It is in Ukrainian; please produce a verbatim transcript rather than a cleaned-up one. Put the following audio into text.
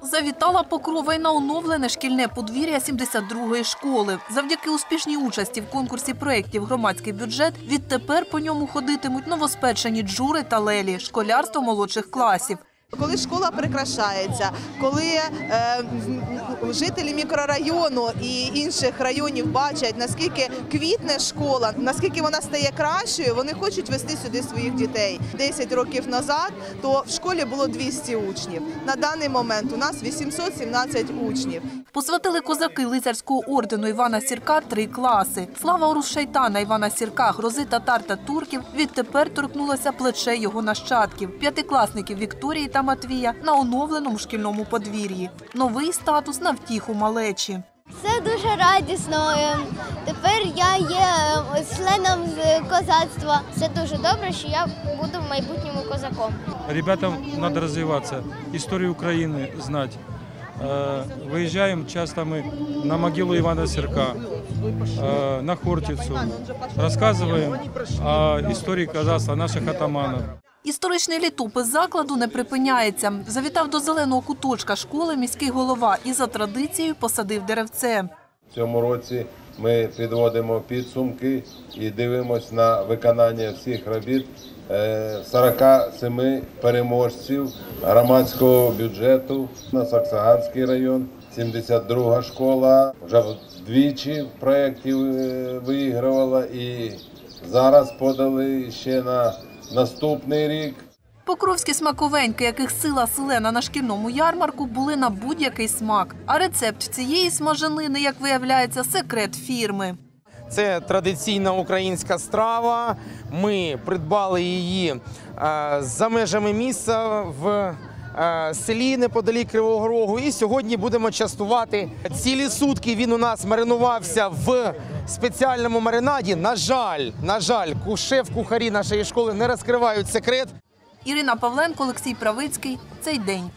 Завітала Покрова й на оновлене шкільне подвір'я сімдесят другої школи. Завдяки успішній участі в конкурсі проєктів «Громадський бюджет» відтепер по ньому ходитимуть новоспечені Джури та Лелі – школярство молодших класів. Коли школа прикрашається, коли е, жителі мікрорайону і інших районів бачать, наскільки квітне школа, наскільки вона стає кращою, вони хочуть вести сюди своїх дітей. десять років назад то в школі було двісті учнів. На даний момент у нас вісімсот сімнадцять учнів. Посвятили козаки лицарського ордену Івана Сірка три класи. Слава Орус-Шайтана Івана Сірка, грози татар та турків відтепер торкнулася плече його нащадків – п'ятикласників Вікторії та Матвія на оновленому шкільному подвір'ї. Новий статус на втіху малечі. Це дуже радісно. Тепер я є членом козацтва. Це дуже добре, що я буду в майбутньому козаком. Ребятам треба розвиватися, історію України знати. Виїжджаємо часто ми на могилу Івана Сірка, на Хортицю. Розказуємо о історії козацтва, наших атаманів. Історичний літопис закладу не припиняється. Завітав до зеленого куточка школи міський голова і за традицією посадив деревце. В цьому році ми підводимо підсумки і дивимося на виконання всіх робіт сорока семи переможців громадського бюджету. На Саксаганський район, сімдесят друга школа, вже двічі в проєкті виігрувала і зараз подали ще на наступний рік. Покровські смаковеньки, яких сила селена на шкільному ярмарку, були на будь-який смак. А рецепт цієї смаженини, як виявляється, секрет фірми. Це традиційна українська страва. Ми придбали її за межами міста в селі неподалік Кривого Рогу. І сьогодні будемо частувати. Цілі сутки він у нас маринувався в спеціальному маринаді. На жаль, на жаль, шеф-кухарі нашої школи не розкривають секрет. Ірина Павленко, Олексій Правицький. Цей день.